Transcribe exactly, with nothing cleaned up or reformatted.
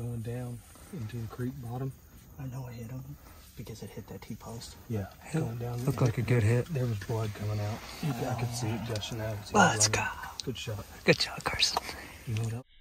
going down into the creek bottom. I know I hit him because it hit that T-post. Yeah, it going down. Looked like a good hit. There was blood coming out. Oh. I could see it gushing out. Let's go. Good shot. Good job, Carson. You know what else?